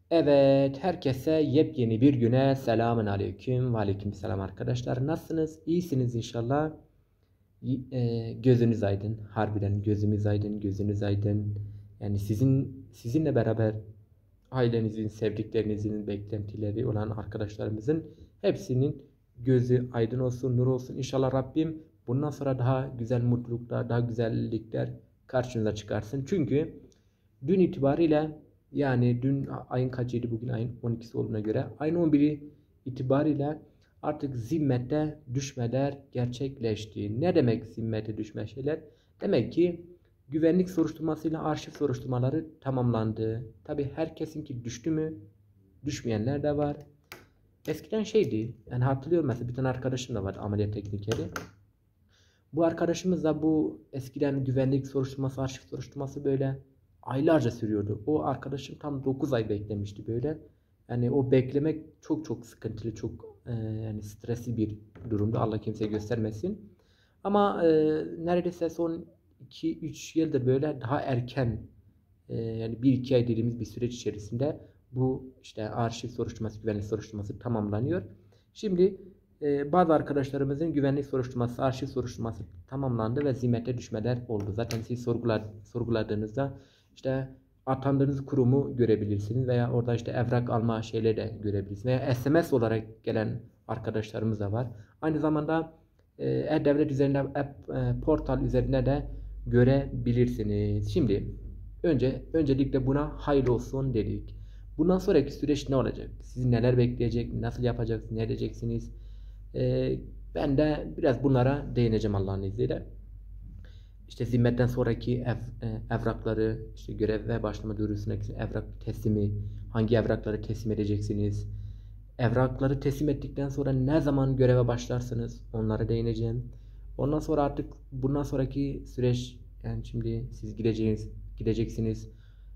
Evet, herkese yepyeni bir güne selamun aleyküm ve aleyküm selam arkadaşlar. Nasılsınız? İyisiniz inşallah. Gözünüz aydın. Harbiden gözümüz aydın, gözünüz aydın. Yani sizinle beraber ailenizin, sevdiklerinizin, beklentileri olan arkadaşlarımızın hepsinin gözü aydın olsun, nur olsun. İnşallah Rabbim bundan sonra daha güzel mutluluklar, daha güzellikler karşınıza çıkarsın. Çünkü dün itibariyle yani dün ayın kaçıydı, bugün ayın 12'si olduğuna göre ayın 11'i itibariyle artık zimmete düşmeler gerçekleşti. Ne demek zimmete düşme şeyler? Demek ki güvenlik soruşturmasıyla arşiv soruşturmaları tamamlandı. Tabi herkesinki düştü mü? Düşmeyenler de var. Eskiden şeydi, yani hatırlıyorum, mesela bir tane arkadaşım da vardı, ameliyat teknikeri. Bu arkadaşımız da bu eskiden güvenlik soruşturması, arşiv soruşturması böyle aylarca sürüyordu. O arkadaşım tam 9 ay beklemişti böyle. Yani o beklemek çok çok sıkıntılı, çok yani stresli bir durumda. Allah kimseye göstermesin. Ama neredeyse son 2-3 yıldır böyle daha erken, yani 1-2 ay dediğimiz bir süreç içerisinde bu işte arşiv soruşturması, güvenlik soruşturması tamamlanıyor. Şimdi bazı arkadaşlarımızın güvenlik soruşturması, arşiv soruşturması tamamlandı ve zimmete düşmeler oldu. Zaten siz sorguladığınızda işte atandığınız kurumu görebilirsiniz veya orada işte evrak alma şeyleri de görebilirsiniz veya SMS olarak gelen arkadaşlarımız da var. Aynı zamanda e-devlet üzerinde, portal üzerinde de görebilirsiniz. Şimdi öncelikle buna hayırlı olsun dedik. Bundan sonraki süreç ne olacak? Sizi neler bekleyecek? Nasıl yapacaksınız? Ne edeceksiniz? Ben de biraz bunlara değineceğim Allah'ın izniyle. İşte zimmetten sonraki evrakları, işte göreve başlama duyurusundaki evrak teslimi, hangi evrakları teslim edeceksiniz? Evrakları teslim ettikten sonra ne zaman göreve başlarsınız? Onlara değineceğim. Ondan sonra artık bundan sonraki süreç, yani şimdi siz gideceksiniz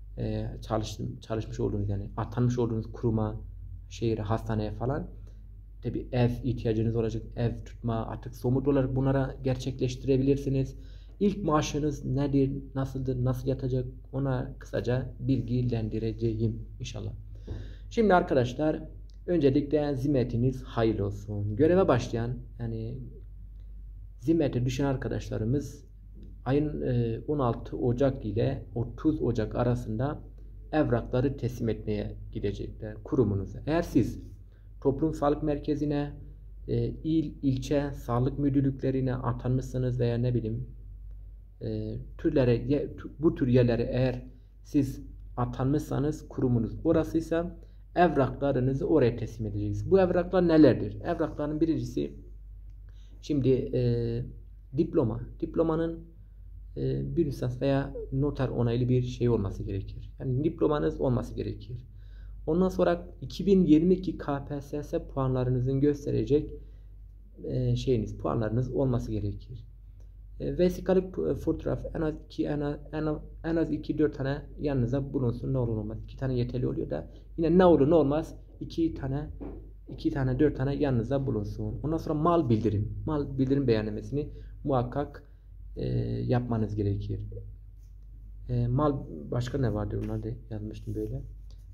çalışmış olduğunuz, yani atanmış olduğunuz kuruma, şehire, hastaneye falan. Tabi ev ihtiyacınız olacak. Ev tutma, artık somut olarak bunlara gerçekleştirebilirsiniz. İlk maaşınız nedir, nasıldır, nasıl yatacak, ona kısaca bilgilendireceğim inşallah. Şimdi arkadaşlar, öncelikle zimmetiniz hayırlı olsun. Göreve başlayan, yani zimmete düşen arkadaşlarımız ayın 16 Ocak ile 30 Ocak arasında evrakları teslim etmeye gidecekler kurumunuza. Eğer siz toplum sağlık merkezine, ilçe sağlık müdürlüklerine atanmışsınız veya ne bileyim bu tür yerlere eğer siz atanmışsanız kurumunuz orasıysa evraklarınızı oraya teslim edeceksiniz. Bu evraklar nelerdir? Evrakların birincisi, şimdi diploma. Diplomanın bir lisans veya noter onaylı bir şey olması gerekir. Yani diplomanız olması gerekir. Ondan sonra 2022 KPSS puanlarınızın gösterecek puanlarınız olması gerekir. Vesikalık fotoğraf en az 2-4 tane yanınıza bulunsun, ne olur olmaz. 2 tane yeterli oluyor da yine ne olur ne olmaz 2 tane 4 tane yanınıza bulunsun. Ondan sonra mal bildirim beyannamesini muhakkak yapmanız gerekir. Başka ne vardı, onları da yazmıştım böyle.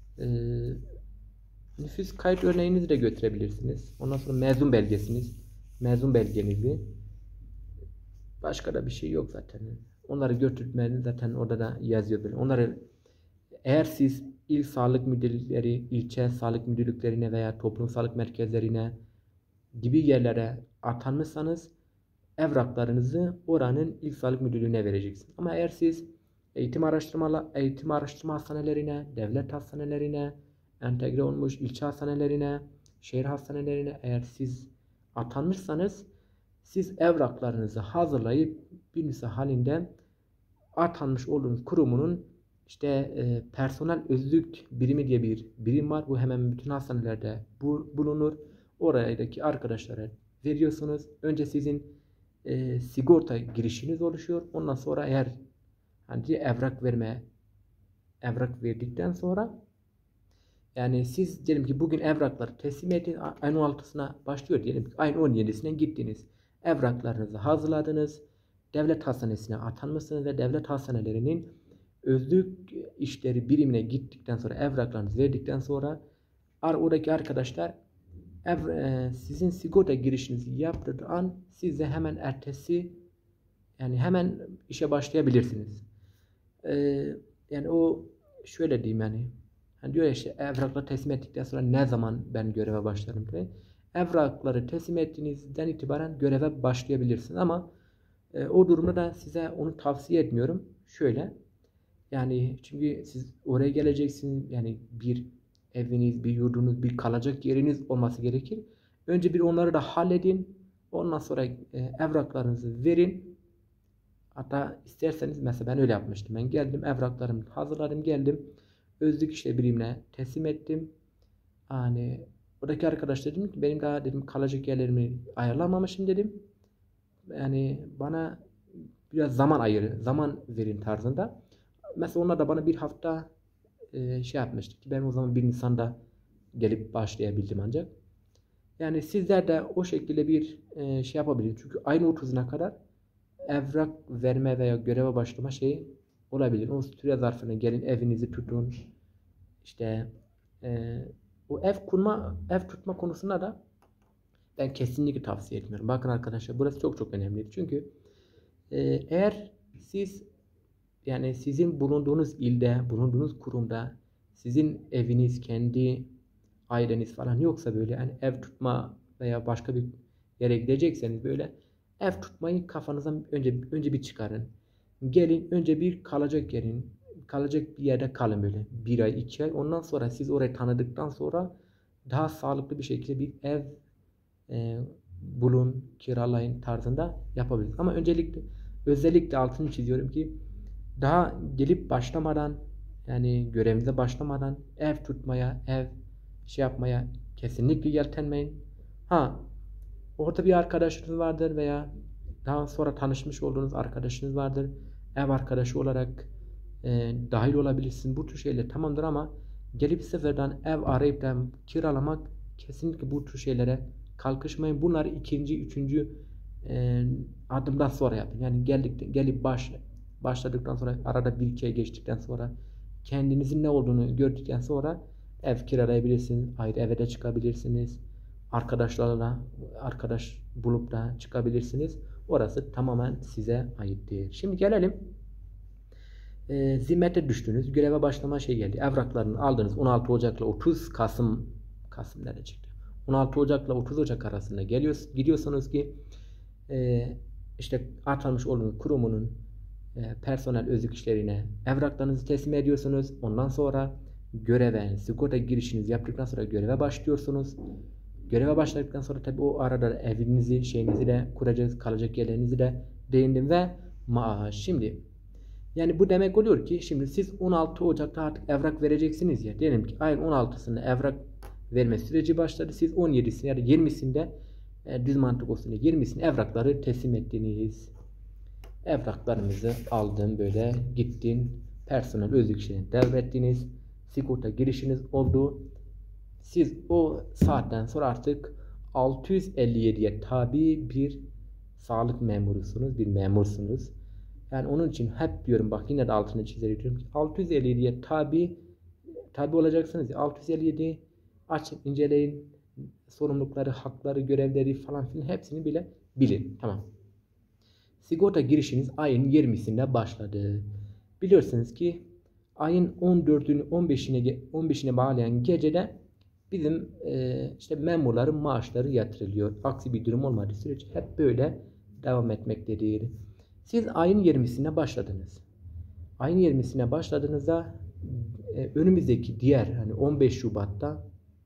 Nüfus kayıt örneğinizi de götürebilirsiniz. Ondan sonra mezun belgenizi. Başka da bir şey yok zaten. Onları götürmeniz zaten orada da yazıyor böyle. Onları eğer siz il sağlık müdürlükleri, ilçe sağlık müdürlüklerine veya toplum sağlık merkezlerine gibi yerlere atanmışsanız evraklarınızı oranın il sağlık müdürlüğüne vereceksiniz. Ama eğer siz eğitim araştırma hastanelerine, devlet hastanelerine, entegre olmuş ilçe hastanelerine, şehir hastanelerine eğer siz atanmışsanız siz evraklarınızı hazırlayıp bir nüsha halinde atanmış olduğunuz kurumunun işte personel özlük birimi diye bir birim var. Bu hemen bütün hastanelerde bulunur. Oradaki arkadaşlara veriyorsunuz. Önce sizin sigorta girişiniz oluşuyor. Ondan sonra eğer hani evrak verdikten sonra, yani siz diyelim ki bugün evrakları teslim edin, ayın 16'sına başlıyor diyelim ki ayın 17'sine gittiniz. Evraklarınızı hazırladınız. Devlet hastanesine atanmışsınız ve devlet hastanelerinin Özlük işleri birimine gittikten sonra evraklarınızı verdikten sonra oradaki arkadaşlar sizin sigorta girişinizi yaptığı an siz de hemen ertesi yani hemen işe başlayabilirsiniz. Yani o şöyle diyeyim yani. Hani diyor ya işte evrakları teslim ettikten sonra ne zaman ben göreve başlarım diye. Evrakları teslim ettiğinizden itibaren göreve başlayabilirsiniz ama o durumda da size onu tavsiye etmiyorum. Şöyle yani çünkü siz oraya geleceksiniz yani bir eviniz, bir yurdunuz, bir kalacak yeriniz olması gerekir. Önce bir onları da halledin. Ondan sonra evraklarınızı verin. Hatta isterseniz mesela ben öyle yapmıştım. Ben geldim evraklarımı hazırladım geldim. Özlük işle birimine teslim ettim. Hani oradaki arkadaşlar dedim ki benim daha dedim kalacak yerlerimi ayarlamamışım dedim. Yani bana biraz zaman verin tarzında. Mesela onlar da bana bir hafta şey yapmıştı ki ben o zaman 1 Nisan'da gelip başlayabildim ancak. Yani sizler de o şekilde bir şey yapabilirsiniz. Çünkü ayın 30'una kadar evrak verme veya göreve başlama şeyi olabilir. O süre zarfına gelin evinizi tutun. İşte o ev tutma konusunda da ben kesinlikle tavsiye etmiyorum. Bakın arkadaşlar burası çok çok önemli. Çünkü eğer siz yani sizin bulunduğunuz ilde, bulunduğunuz kurumda sizin eviniz, kendi aileniz falan yoksa böyle yani ev tutma veya başka bir yere gidecekseniz böyle ev tutmayı kafanızdan önce bir çıkarın. Gelin önce bir kalacak bir yerde kalın böyle 1 ay 2 ay. Ondan sonra siz orayı tanıdıktan sonra daha sağlıklı bir şekilde bir ev bulun, kiralayın tarzında yapabiliriz. Ama özellikle altını çiziyorum ki daha gelip başlamadan yani görevinize başlamadan ev tutmaya, ev şey yapmaya kesinlikle yeltenmeyin. Ha, orada bir arkadaşınız vardır veya daha sonra tanışmış olduğunuz arkadaşınız vardır. Ev arkadaşı olarak dahil olabilirsin. Bu tür şeyler tamamdır ama gelip sıfırdan ev arayıp da kiralamak kesinlikle bu tür şeylere kalkışmayın. Bunları ikinci, üçüncü adımdan sonra yapın. Yani gelip başladıktan sonra arada bir iki ay geçtikten sonra kendinizin ne olduğunu gördükten sonra ev kiralayabilirsiniz. Ayrı eve de çıkabilirsiniz. Arkadaşlarla arkadaş bulup da çıkabilirsiniz. Orası tamamen size aittir. Şimdi gelelim zimmete düştünüz. Göreve başlama şey geldi. Evraklarını aldınız. 16 Ocak'la 30 Kasım nerede çıktı? 16 Ocak'la 30 Ocak arasında gidiyorsunuz ki işte atanmış olduğunuz kurumunun personel özlük işlerine evraklarınızı teslim ediyorsunuz. Ondan sonra sigorta girişinizi yaptıktan sonra göreve başlıyorsunuz. Göreve başladıktan sonra tabii o arada evinizi, şeyinizi de kuracağız, kalacak yerlerinizi de değindim ve maaş. Şimdi yani bu demek oluyor ki şimdi siz 16 Ocak'ta artık evrak vereceksiniz ya. Diyelim ki ayın 16'sında evrak verme süreci başladı. Siz 17'sinde ya da 20'sinde düz mantık olsun diye 20'sinde evrakları teslim ettiniz. Evraklarımızı aldın böyle gittin personel özlük işlerini devrettiniz. Sigorta girişiniz oldu. Siz o saatten sonra artık 657'ye tabi bir sağlık memurusunuz, bir memursunuz. Yani onun için hep diyorum bak yine de altını çizerek diyorum ki 657'ye tabi olacaksınız. 657 açın, inceleyin. Sorumlulukları, hakları, görevleri falan filan hepsini bile bilin. Tamam. Sigorta girişiniz ayın 20'sinde başladı. Biliyorsunuz ki ayın 14'ünü 15'ine bağlayan gecede bizim işte memurların maaşları yatırılıyor. Aksi bir durum olmadığı sürece hep böyle devam etmektedir. Siz ayın 20'sine başladınız. Ayın 20'sine başladığınızda önümüzdeki diğer hani 15 Şubat'ta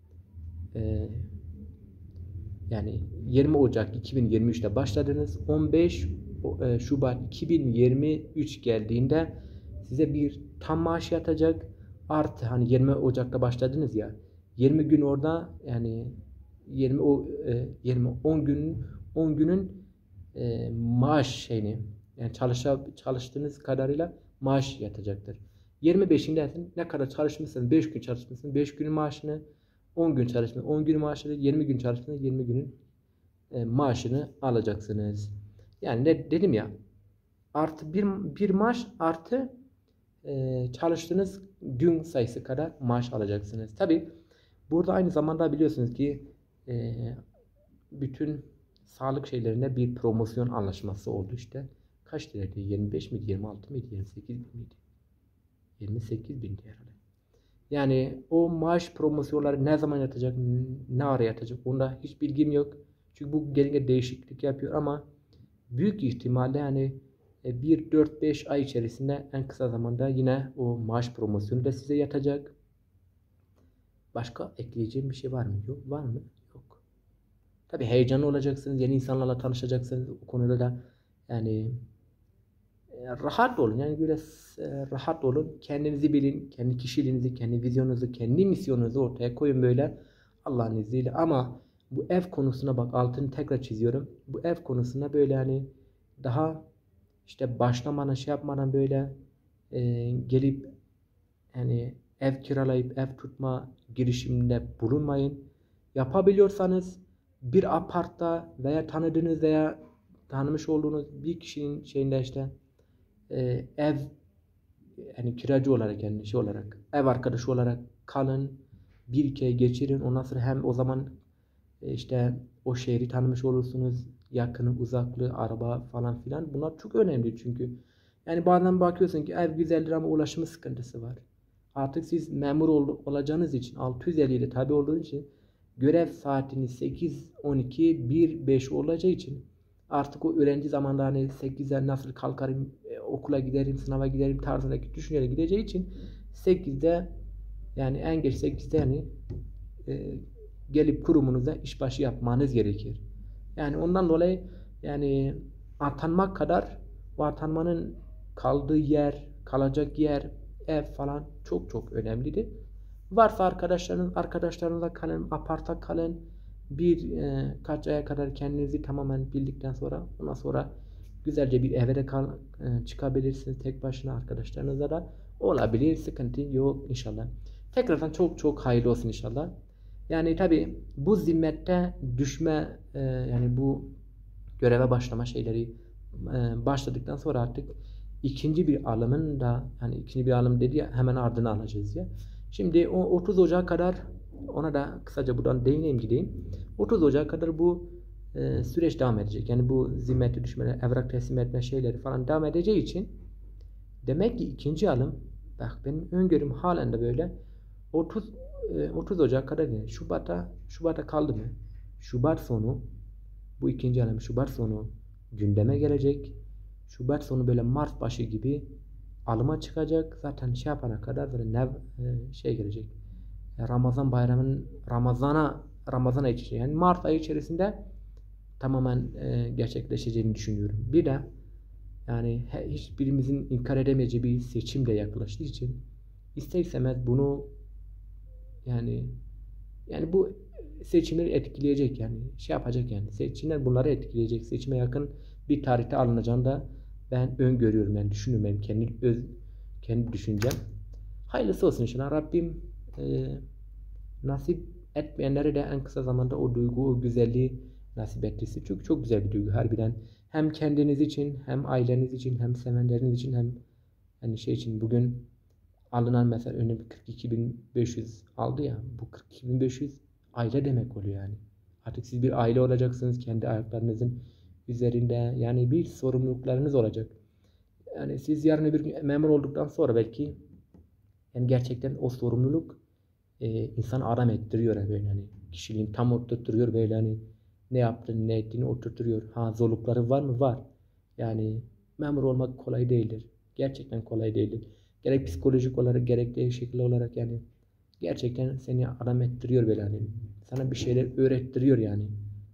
yani 20 Ocak 2023'te başladınız. 15 Şubat 2023 geldiğinde size bir tam maaş yatacak. Artı hani 20 Ocak'ta başladınız ya. 20 gün orada yani 10 günün maaş şeyini yani çalıştığınız kadarıyla maaş yatacaktır. 25'inde ne kadar çalışmışsınız 5 gün çalışmışsınız 5 günün maaşını 10 gün çalışmışsınız 10 gün maaşını 20 gün çalışmışsınız 20 günün maaşını alacaksınız. Yani ne dedim ya artı bir maaş artı çalıştığınız gün sayısı kadar maaş alacaksınız. Tabi burada aynı zamanda biliyorsunuz ki bütün sağlık şeylerinde bir promosyon anlaşması oldu işte. Kaç liraydı? 25 miydi? 26 mıydı? 28 bin miydi? 28 bindi herhalde. Yani o maaş promosyonları ne zaman yatacak, ne ara yatacak onda hiç bilgim yok. Çünkü bu gelince değişiklik yapıyor ama büyük ihtimalle yani 1, 4, 5 ay içerisinde en kısa zamanda yine o maaş promosyonu da size yatacak. Başka ekleyeceğim bir şey var mı? Yok. Var mı? Yok. Tabii heyecanlı olacaksınız. Yeni insanlarla tanışacaksınız. O konuda da yani rahat olun. Yani böyle rahat olun. Kendinizi bilin. Kendi kişiliğinizi, kendi vizyonunuzu, kendi misyonunuzu ortaya koyun böyle. Allah'ın izniyle. Ama bu ev konusuna bak, altını tekrar çiziyorum. Bu ev konusuna böyle hani daha işte başlamadan şey yapmadan böyle gelip yani ev kiralayıp ev tutma girişiminde bulunmayın. Yapabiliyorsanız bir apartta veya tanıdığınız veya tanımış olduğunuz bir kişinin şeyinde işte ev yani kiracı olarak yani şey olarak ev arkadaşı olarak kalın, bir iki ay geçirin. Ondan sonra hem o zaman işte o şehri tanımış olursunuz. Yakını, uzaklığı, araba falan filan. Bunlar çok önemli çünkü. Yani bazen bakıyorsun ki ev güzeldir ama ulaşımı sıkıntısı var. Artık siz memur olacağınız için 650 ile tabi olduğunuz için görev saatiniz 8-12, 1-5 olacağı için artık o öğrenci zamanında hani 8'de nasıl kalkarım, okula giderim, sınava giderim tarzındaki düşünceyle gideceği için 8'de yani en geç 8'de yani gelip kurumunuza işbaşı yapmanız gerekir. Yani ondan dolayı yani atanmak kadar o atanmanın kaldığı yer, kalacak yer, ev falan çok çok önemlidir. Varsa arkadaşlarınızla kalın, aparta kalın. Kaç aya kadar kendinizi tamamen bildikten sonra ondan sonra güzelce bir eve de çıkabilirsiniz tek başına arkadaşlarınızla da olabilir. Sıkıntı yok inşallah. Tekrardan çok çok hayırlı olsun inşallah. Yani tabi bu zimmette düşme yani bu göreve başlama şeyleri başladıktan sonra artık ikinci bir alımın da hani ikinci bir alım dedi ya hemen ardını alacağız ya. Şimdi o 30 Ocak'a kadar ona da kısaca buradan değineyim gideyim. 30 Ocak'a kadar bu süreç devam edecek. Yani bu zimmete düşmeler, evrak teslim etme şeyleri falan devam edeceği için demek ki ikinci alım bak benim öngörüm halen de böyle 30 Ocak kadar değil. Şubat'a kaldı mı? Şubat sonu bu ikinci alım Şubat sonu gündeme gelecek. Şubat sonu böyle Mart başı gibi alıma çıkacak. Zaten şey yapana kadar böyle şey gelecek. Ramazan bayramının Ramazan ayı içerisinde yani Mart ayı içerisinde tamamen gerçekleşeceğini düşünüyorum. Bir de yani hiçbirimizin inkar edemeyeceği bir seçim de yaklaştığı için ister istemez bunu yani bu seçimleri etkileyecek yani şey yapacak yani seçimler bunları etkileyecek. Seçime yakın bir tarihte alınacağını da ben öngörüyorum yani düşünüyorum benim kendi düşüncem. Hayırlısı olsun inşallah. Rabbim nasip etmeyenlere de en kısa zamanda o duygu, o güzelliği nasip ettiyse. Çünkü çok güzel bir duygu harbiden. Hem kendiniz için, hem aileniz için, hem sevenleriniz için, hem hani şey için bugün alınan mesela örneğin 42.500 aldı ya bu 42.500 aile demek oluyor yani. Artık siz bir aile olacaksınız kendi ayaklarınızın üzerinde yani bir sorumluluklarınız olacak. Yani siz yarın öbür gün memur olduktan sonra belki yani gerçekten o sorumluluk insanı adam ettiriyor yani böyle hani kişiliğini tam oturtturuyor böyle hani ne yaptığını ne ettiğini oturtturuyor. Ha zorlukları var mı? Var. Yani memur olmak kolay değildir. Gerçekten kolay değildir. Gerek psikolojik olarak gerek de şekilde olarak yani gerçekten seni adam ettiriyor böyle hani sana bir şeyler öğrettiriyor yani.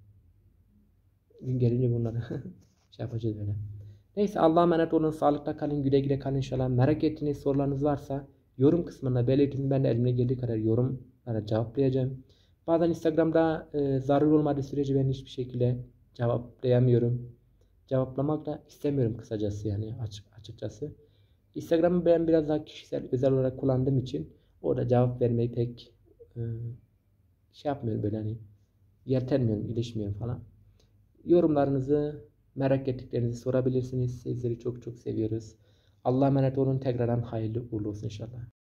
Gün gelince bunları şey yapacağız böyle. Neyse Allah'a emanet olun. Sağlıkla kalın. Güle güle kalın inşallah. Merak ettiğiniz sorularınız varsa yorum kısmına belirtin. Ben de elimle geldiği kadar yorumlara cevaplayacağım. Bazen Instagram'da zarur olmadığı sürece ben hiçbir şekilde cevaplayamıyorum. Cevaplamak da istemiyorum kısacası yani açıkçası. Instagram'ı ben biraz daha kişisel özel olarak kullandığım için orada cevap vermeyi pek şey yapmıyorum böyle hani yeltenmiyorum, ilişmiyorum falan. Yorumlarınızı merak ettiklerinizi sorabilirsiniz. Sizleri çok çok seviyoruz. Allah'a emanet olun. Tekrardan hayırlı uğurlu olsun inşallah.